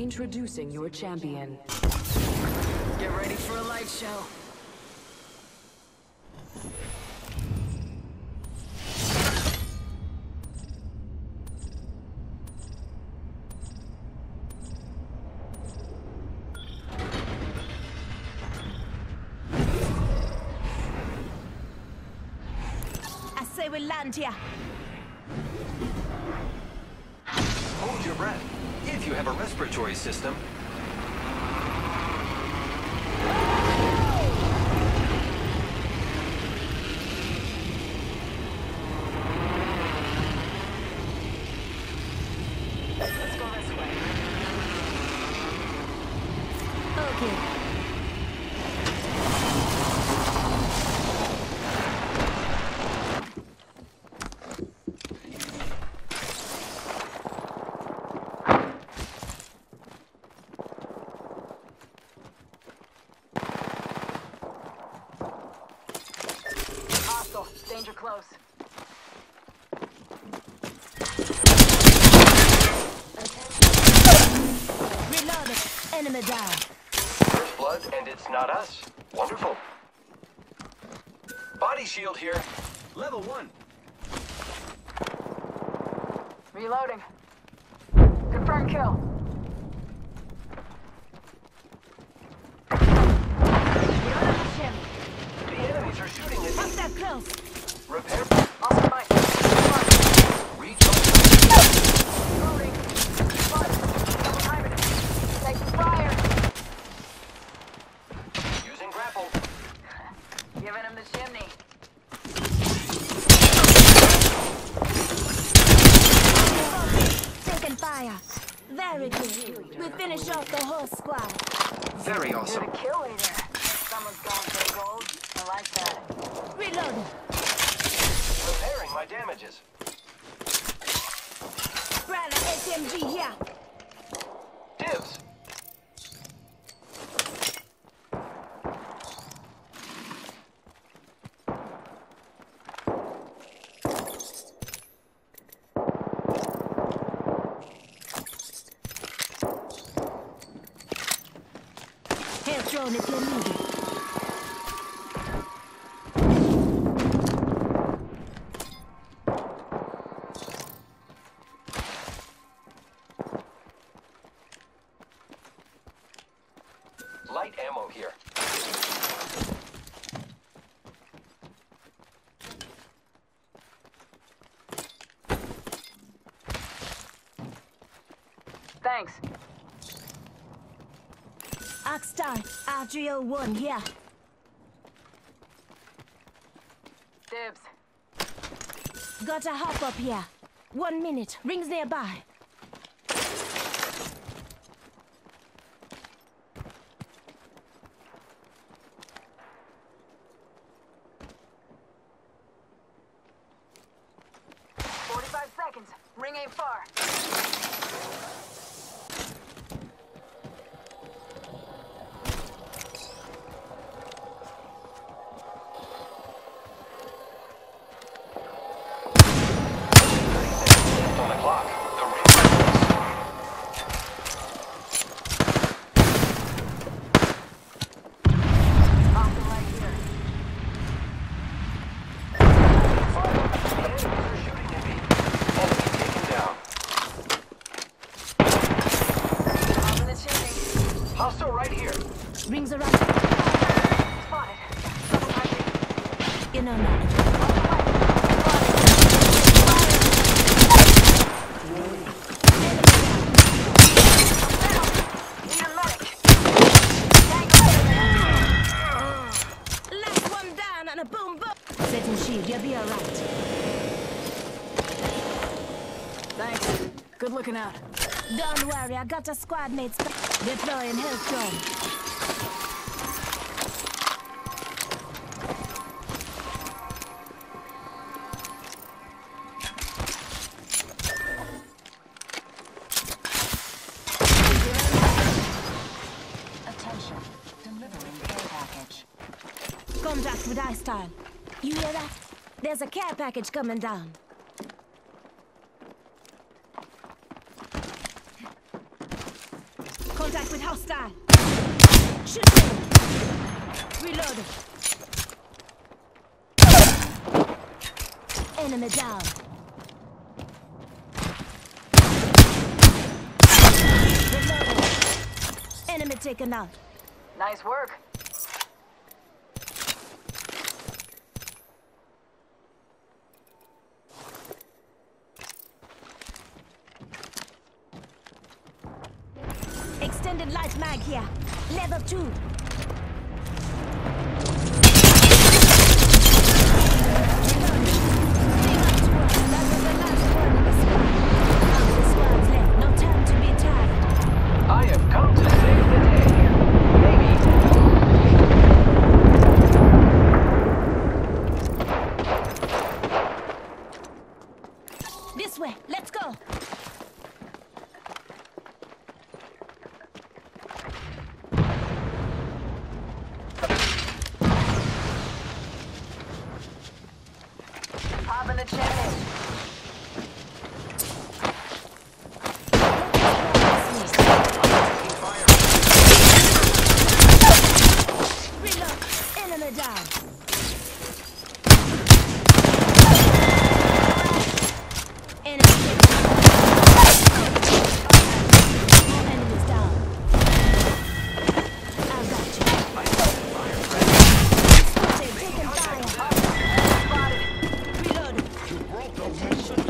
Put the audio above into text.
Introducing your champion. Get ready for a light show. I say we land here. Hold your breath. If you have a respiratory system. Let's go this way. Okay. Hostile. Danger close. Reloaded. Enemy down. First blood, and it's not us. Wonderful. Body shield here. Level 1. Reloading. Confirm kill. The enemies are shooting at me. Up that close. Repair. Awesome mic. Recharge. Loading. Blood. Double timing it. Taking fire. Using grapple. Giving him the chimney. Taking fire. Very good. We finish off the whole squad. Very You're awesome. the kill leader. Someone's going for the gold. I like that. Reloaded. Repairing my damages. Brother SMG here. Dibs. Hail drone if you need it. Light ammo here. Thanks. Oxstar, Adrio 1 here. Dibs. Got a hop up here. 1 minute. Rings nearby. Seconds. Ring ain't far. On the clock. The Hostile right here. enemies are shooting at me. Enemy taken down. Up in the chimney. Hostile right here. Rings around. Spotted. Double timing. You know knowledge. Need a medic. Last one down and a boom boom. Setting shield, you'll be alright. Thanks. Good looking out. Don't worry, I got a squad mates deploying health drone. Attention. Delivering care package. Contact with iStyle. You hear that? There's a care package coming down. Contact with hostile. Shooting. Reload. Enemy down. Reloading. Enemy taken out. Nice work. Extended light mag here. Level 2. I have come to save the day. Maybe. This way, let's go. Popping the chimney. Reload. Enemy down. Enemy enemies down. I got you. Spotted, taking fire. Reload.